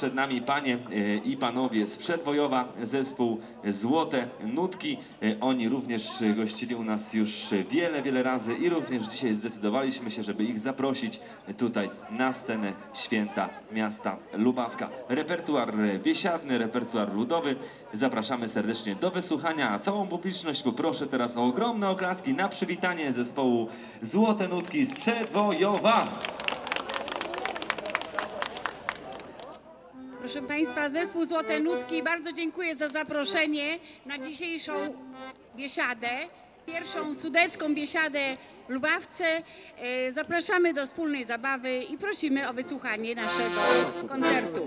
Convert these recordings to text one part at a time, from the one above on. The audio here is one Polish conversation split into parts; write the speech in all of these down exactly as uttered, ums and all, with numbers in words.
przed nami panie i panowie z Przedwojowa, zespół Złote Nutki. Oni również gościli u nas już wiele, wiele razy i również dzisiaj zdecydowaliśmy się, żeby ich zaprosić tutaj na scenę Święta Miasta Lubawka. Repertuar biesiadny, repertuar ludowy. Zapraszamy serdecznie do wysłuchania, a całą publiczność poproszę teraz o ogromne oklaski na przywitanie zespołu Złote Nutki z Przedwojowa. Proszę Państwa, zespół Złote Nutki, bardzo dziękuję za zaproszenie na dzisiejszą biesiadę, pierwszą sudecką biesiadę w Lubawce. Zapraszamy do wspólnej zabawy i prosimy o wysłuchanie naszego koncertu.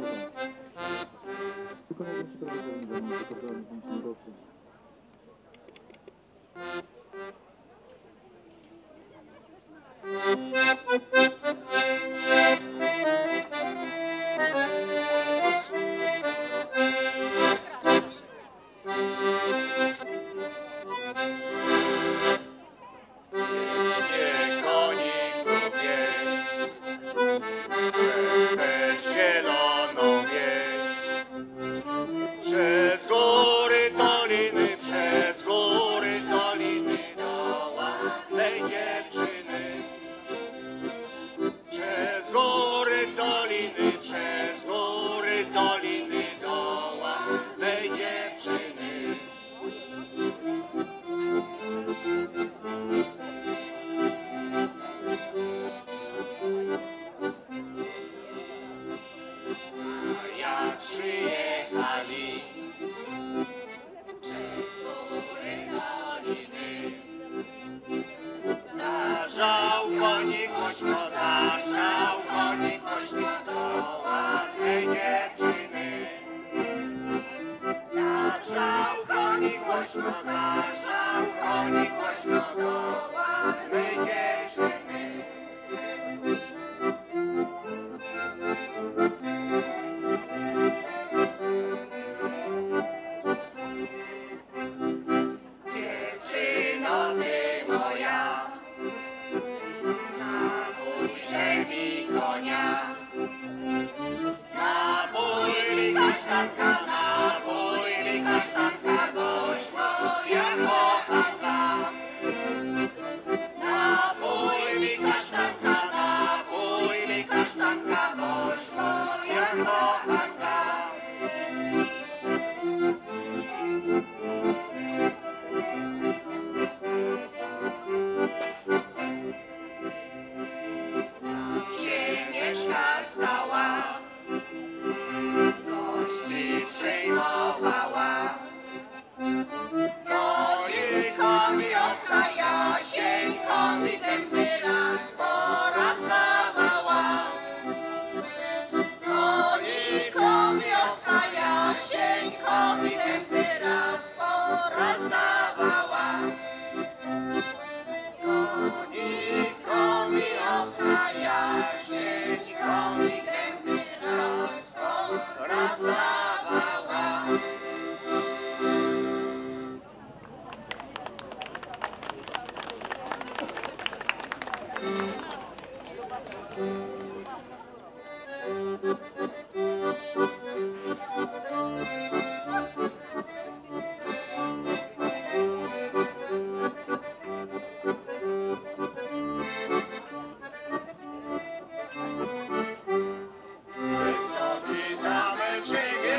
Zażał konik ośno do ładnej dziewczyny. Zażał konik ośno, zażał konik ośno do ładnej dziewczyny. Dziewczyno ty moja, nabój mi kasztanka, nabój mi kasztanka, boś moja kochanka. Nabój mi kasztanka, nabój mi kasztanka, boś moja kochanka. Stała, gości przyjmowała, konikowi osa, jasieńkowi dęby raz po raz dawała. Konikowi osa, jasieńkowi dęby raz po raz dawała. Konikowi osa, jasieńkowi dęby raz po raz dawała. Wysoki zamek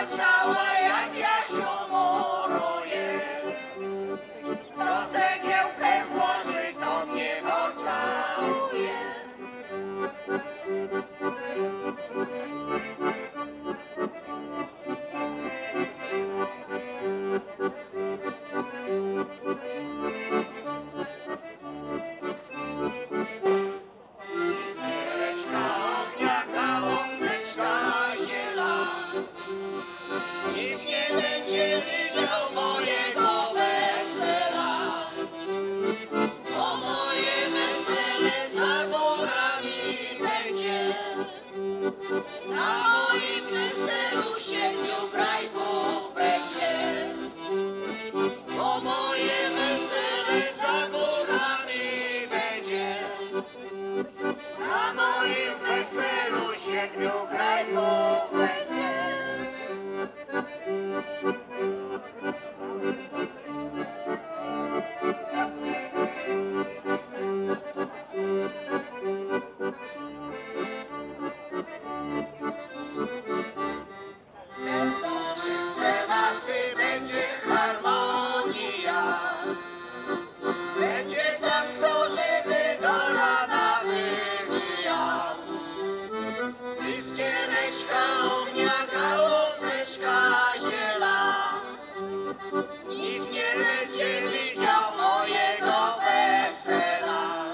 patrzała jak Jasiu muruje. Co cegiełkę włoży, to mnie pocałuje. Iskiereczka ognia, gałązeczka zielona. Nikt nie będzie widział mojego wesela, bo moje wesele za górami będzie. Na moim weselu siedmiu grajków będzie, bo moje wesele za górami będzie. Na moim weselu siedmiu grajków będzie. Będą skrzypce, basy, będzie harmonia. Będzie tam kto żywy do rana wywijał. Iskiereczka ognia, gałązeczka zielona. Nikt nie będzie widział mojego wesela.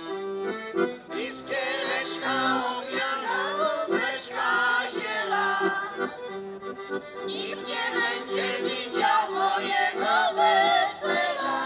Iskiereczka ognia, gałązeczka zielona. Nikt nie będzie widział mojego wesela.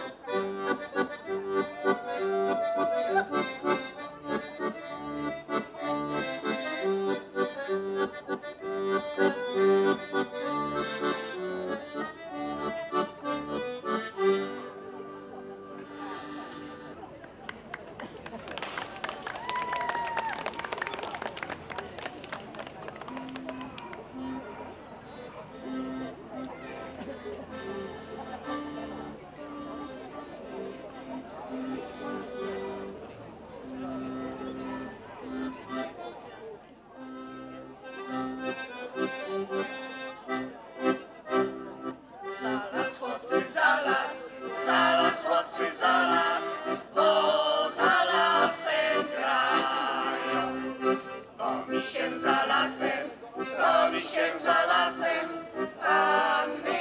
Zalas, chłopcy, zalas, zalas, chłopcy, zalas, bo za lasem grają. Bo mi się za lasem, bo mi się za lasem panny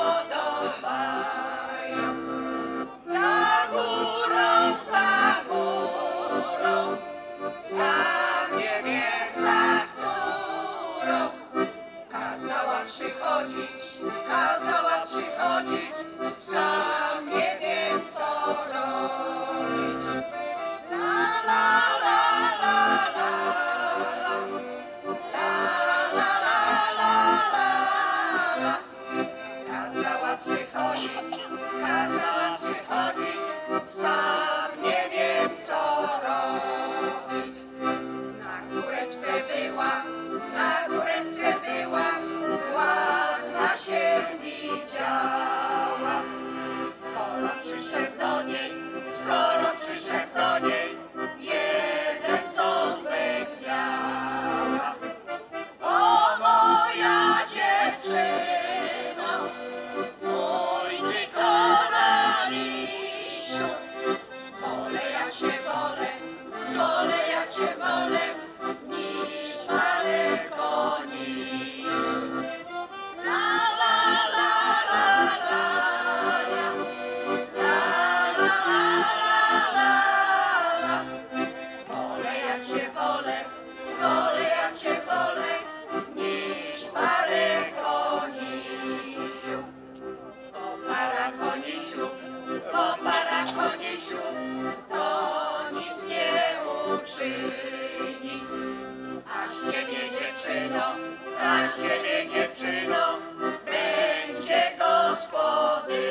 podobają. Za górą, za górą, sam nie wiem za którą. Kazała przychodzić, kazała przychodzić, sam nie wiem co zrobić. La la la la la la, la la la la la la. Kazała przychodzić, kazała przychodzić, sam nie wiem co robić. Na góreczce była, na góreczce była, ładna się widziała. Skoro przyszedł do niej, skoro przyszedł do niej, jeden ząbek miała. O moja dziewczyno, mój ty koralisiu, wolę ja cię wolę, wolę ja cię wolę, niż parę koni. La la la la la la, la la la la la. Wolę ja cię wolę, wolę ja cię wolę, niż parę konisiów. Bo para konisiów, bo para konisiów, to nic nie uczyni. A z ciebie dziewczyno, a z ciebie dziewczyno, będzie gospodyni.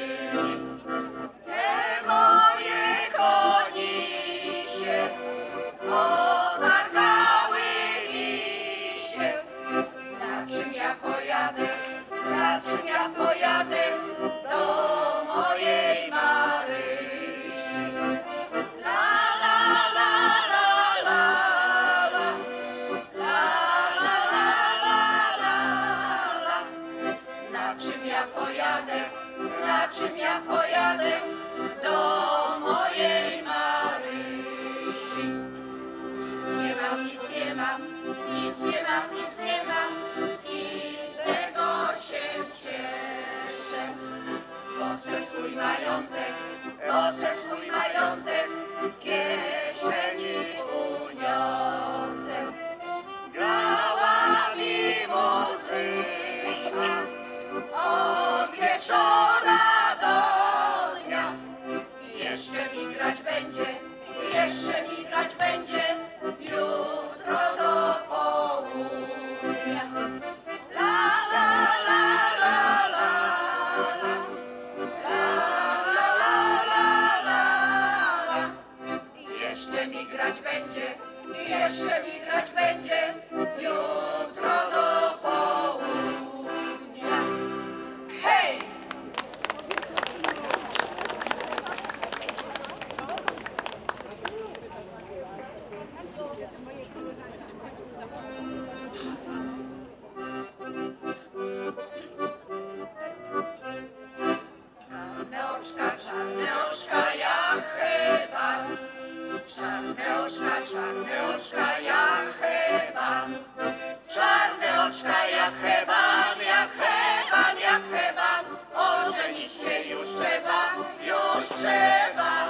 Te moje konisie potargały mi się. Na czym ja pojadę, na czym ja pojadę do mojej Marysi. La la la la la la, la la la la la czym ja pojadę do mojej Marysi. Nic nie mam, nic nie mam, nic nie mam, nic nie mam i z tego się cieszę. Bo se swój majątek, bo se swój majątek w kieszeni uniosę. Grała mi muzyka od wieczora do dnia. Jeszcze mi grać będzie, jeszcze mi grać będzie jutro do południa. La la la la la la. La la la la la. Jeszcze mi grać będzie, jeszcze mi grać będzie jutro do południa. Hej! Czarne oczka, czarne oczka jak heban. Czarne oczka, czarne oczka jak heban. Czarne oczka jak heban, jak heban, jak heban. Ożenić się już trzeba, już trzeba.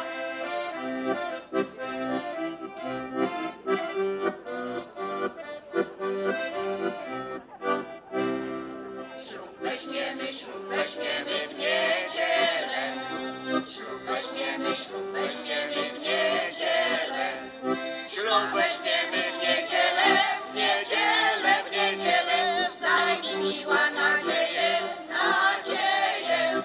Ślub weźmiemy, ślub weźmiemy w niedzielę. Ślub weźmiemy, ślub weźmiemy w niedzielę. Ślub weźmiemy w niedzielę, w niedzielę, w niedzielę. Daj mi miła nadzieję, nadzieję.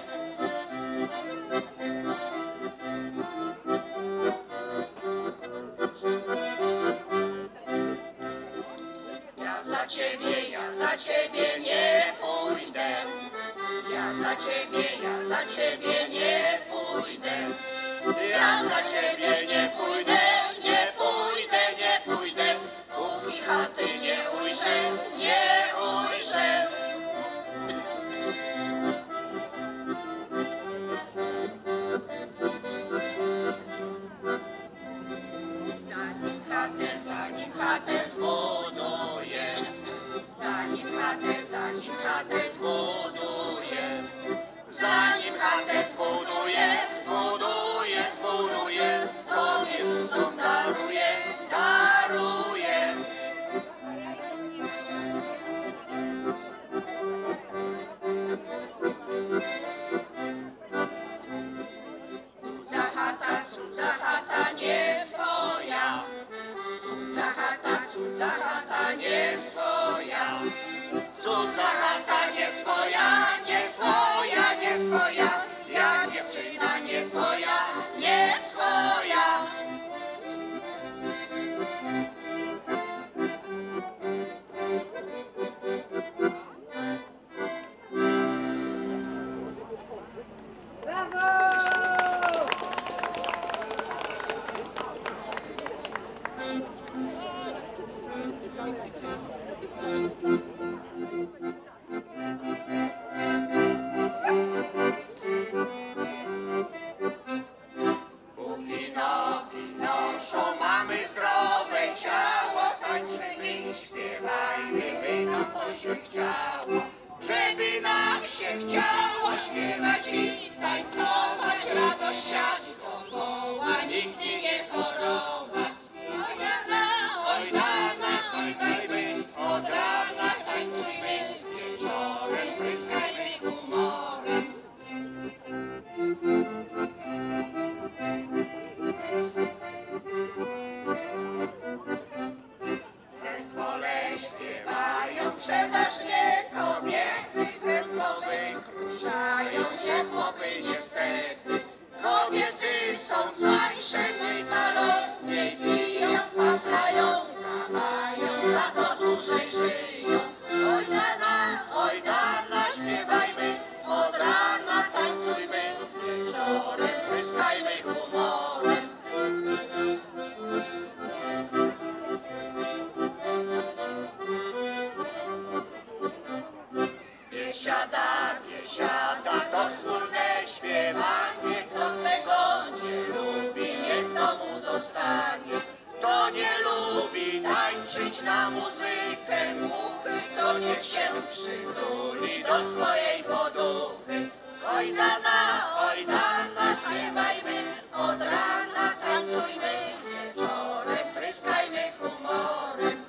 Ja za ciebie, ja za ciebie nie pójdę. Ja za ciebie, ja za ciebie nie pójdę. Ja za ciebie nie pójdę, nie pójdę, nie pójdę. Póki chaty nie ujrzę, nie ujrzę. Zanim chatę, zanim chatę zbuduję. Zanim chatę, zanim chatę zbuduję. Zanim chatę zbuduję, zbuduję, zbuduję, tobie cudzą daruję, daruję. Cudza chata, cudza chata nie swoja. Cudza chata, cudza chata nie swoja. Cudza chata nie swoja, nie swoja, nie swoja. Ja dziewczyna nie twoja, nie twoja. Póki nogi noszą, mamy zdrowe ciało, tańczymy i śpiewajmy, by nam to się chciało. Żeby nam się chciało śpiewać i tańcować, radość siać dookoła, nigdy nie chorować. Oj dana, oj dana, oj dajmy, od rana tańcujmy, wieczorem pryskajmy humorem. W zespole śpiewają przeważnie kobiety, prędko wykruszają się chłopy niestety. Kobiety są cwańsze, mniej palą, mniej piją, paplają, dawają, za to dłużej żyją. Oj dana, oj dana, śpiewajmy, od rana tańcujmy, wieczorem pryskajmy humorem. Biesiada, biesiada, to wspólne śpiewanie. dostanie. Kto nie lubi tańczyć na muzykę muchy, to niech się przytuli do swojej poduchy. Oj dana, oj dana, śpiewajmy od rana, tańcujmy wieczorem, tryskajmy humorem.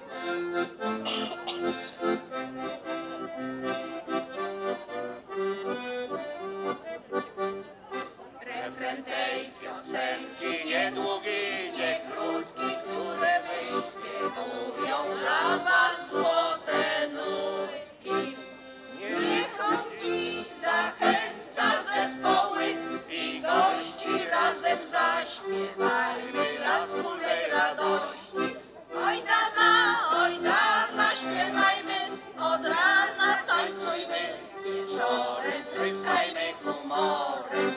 Refren tej piosenki niedługi, nie krótki, które wyśpiewują dla was złote nutki. Niech on dziś zachęca zespoły i gości, razem zaśpiewajmy dla wspólnej radości. Oj dana, oj dana, śpiewajmy od rana, tańcujmy wieczorem, tryskajmy humorem.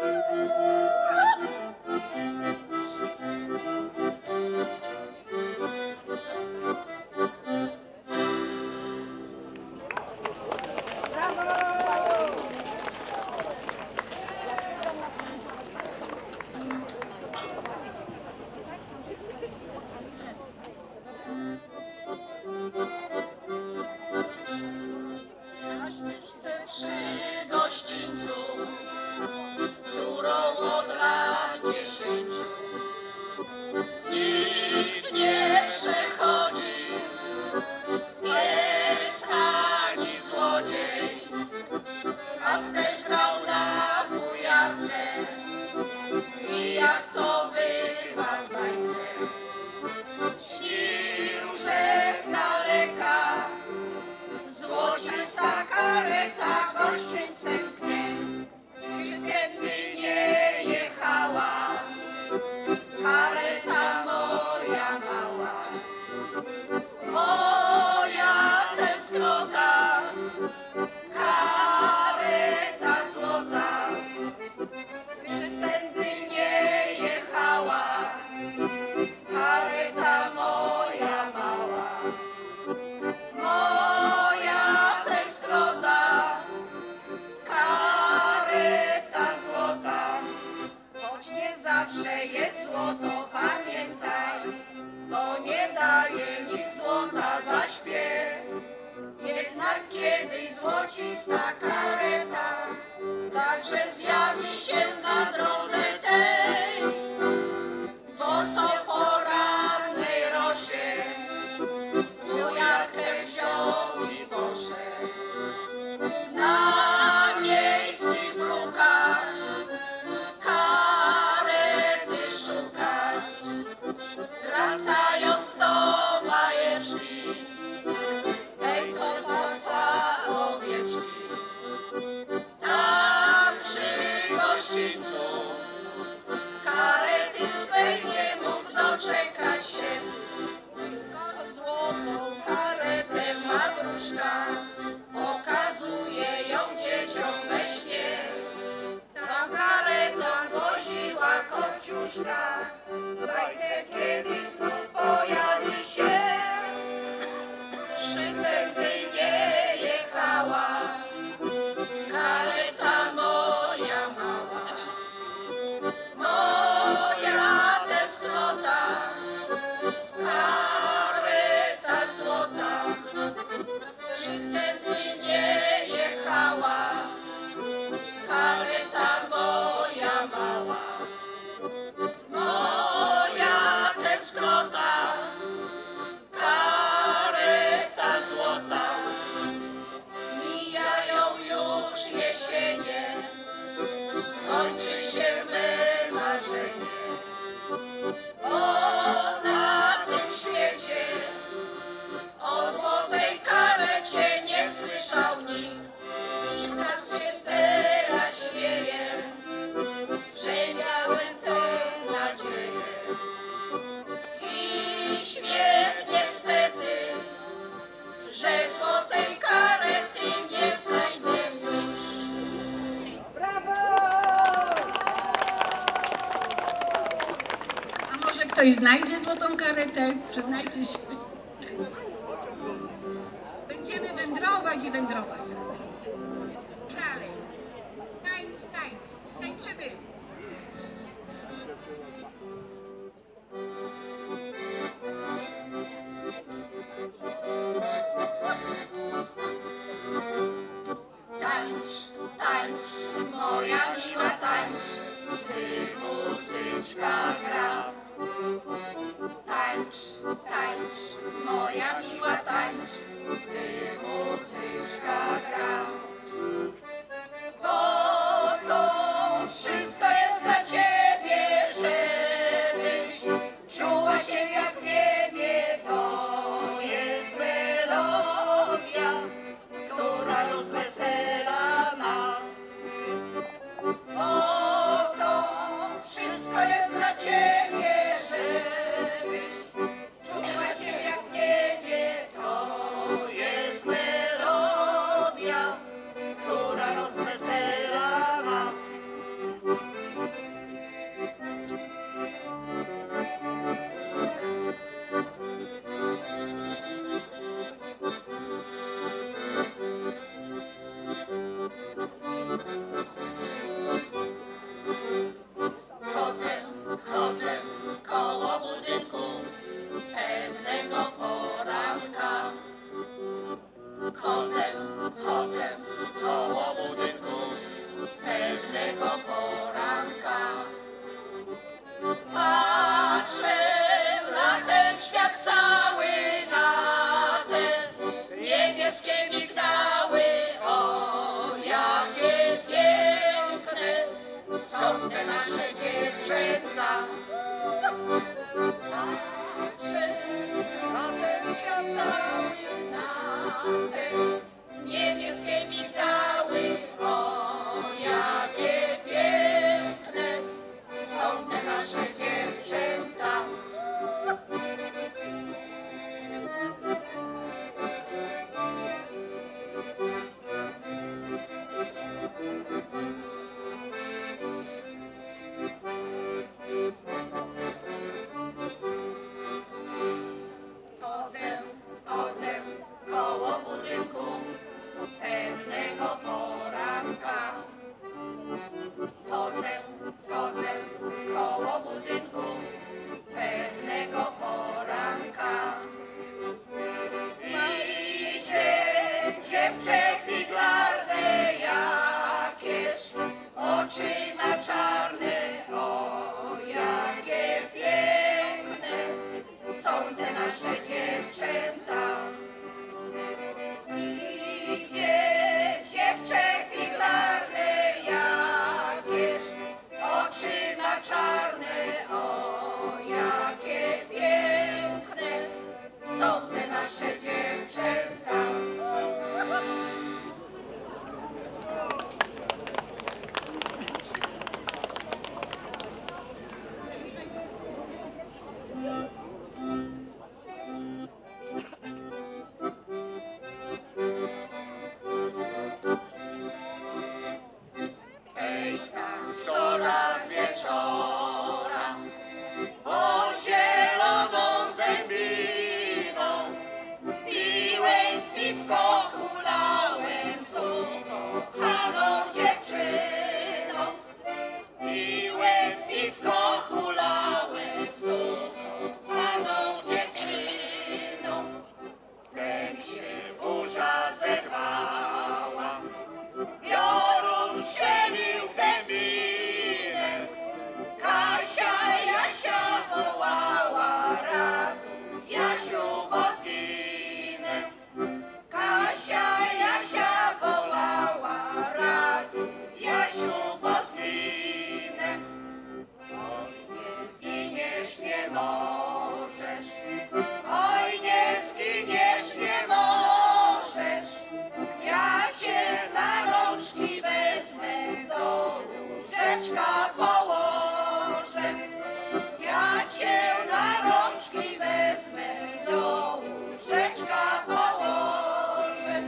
Przy gościńcu, którą od lat dziesięciu nikt nie przechodzi, pies ani złodziej, a też grał na fujarce i jak to bywa w bajce, śnił, że z daleka złocista kareta gościńcem pnie. Czy tędy nie jechała kareta moja mała? Moja tęsknota, kareta złota. Czy tędy nie jechała kareta moja mała? Moja tęsknota, kareta złota. Choć nie zawsze jest złoto, pamiętaj, bo nie daje nic złota za śpiew. Jednak kiedyś złocista kareta także zjawi się na drodze tej, bo są po rannej rosie fujarkę wziął i poszedł na miejskich brukach karety szukać. Wracając do bajeczki, tej co pasła owieczki, tam przy gościńcu karety swej nie mógł doczekać się. Złotą karetę ma wróżka, pokazuje ją dzieciom we śnie. Tam karetą woziła Kopciuszka, w bajce kiedy znów pojawi się. Tędy nie jechała kareta moja mała. Moja tęsknota, kareta złota. Czy tędy nie jechała kareta moja mała? Moja tęsknota, kareta złota. Mijają już jesienie, kończy się me marzenie. O, na tym świecie o złotej karecie nie słyszał nikt. Sam się teraz śmieje, że miałem tę nadzieję. Dziś wiem niestety, że złotej karety nie znajdę już. A może ktoś znajdzie złotą karetę? Przyznajcie się. Będziemy wędrować i wędrować. Dalej. Tańcz, tańcz. Tańczymy. Chodzę, chodzę koło budynku pewnego poranka. Patrzę na ten świat cały, na te niebieskie migdały. O, jakie piękne są te nasze dziewczęta. Patrzę na ten świat cały, na te niebieskie migdały. O, jakie piękne są te nasze dziewczęta. Chodzę, chodzę koło budynku pewnego poranka. Chodzę, chodzę koło budynku pewnego poranka. Idzie dziewczę figlarne jakieś, oczy ma czarne. O, jakie piękne są te nasze dziewczęta. Idzie dziewczę figlarne jakieś, oczy ma czarne. O, jakie piękne są te nasze dziewczęta. Ej, tam coraz wieczora pod zieloną dębiną piłem piwko, hulałem z tą kochaną dziewczyną. Piłem piwko, hulałem z tą kochaną dziewczyną. Wtem się burza zerwała, piorun strzelił w dębinę. Kasia, Jasia wołała, ratuj, Jasiu, bo zginę. Kasia, Jasia wołała, ratuj, Jasiu, bo zginę. Oj, nie zginiesz, nie możesz, oj, nie zginiesz, nie możesz. Ja cię za rączki wezmę, do łóżeczka położę. Ja cię na rączki wezmę, do łóżeczka położę.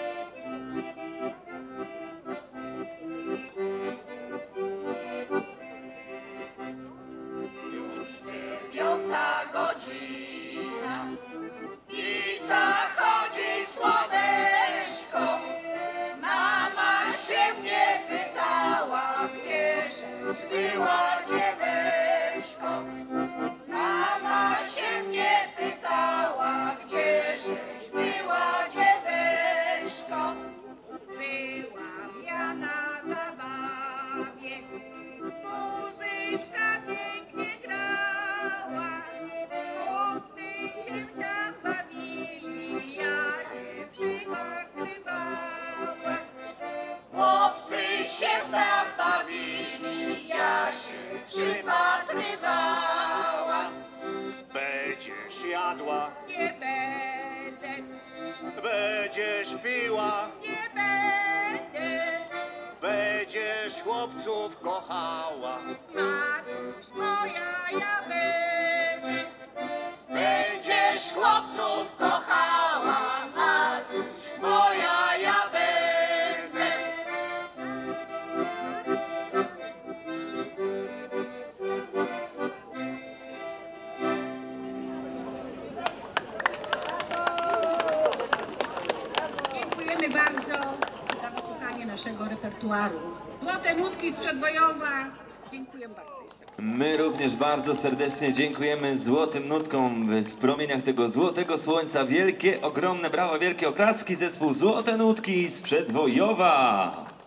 Już dziewiąta godzina i zachodzi słoneczko. Mama się mnie pytała, gdzieżeś była, dzieweczko. Mama się mnie pytała, gdzieżeś była, dzieweczko. Byłam ja na zabawie, muzyczka pięknie grała, chłopcy się tam bawili, ja się przypatrywała. Chłopcy się tam bawili, ja się przypatrywała. Będziesz jadła, Nie będę, będziesz piła, nie będę, będziesz chłopców kochała. Matuś moja ja będę. Będziesz chłopców kochała, matuś moja ja będę. Dziękujemy bardzo za wysłuchanie naszego repertuaru. Złote nutki z Przedwojowa Dziękuję bardzo jeszcze. My również bardzo serdecznie dziękujemy Złotym Nutkom w promieniach tego złotego słońca. Wielkie, ogromne brawa, wielkie oklaski, zespół Złote Nutki z Przedwojowa.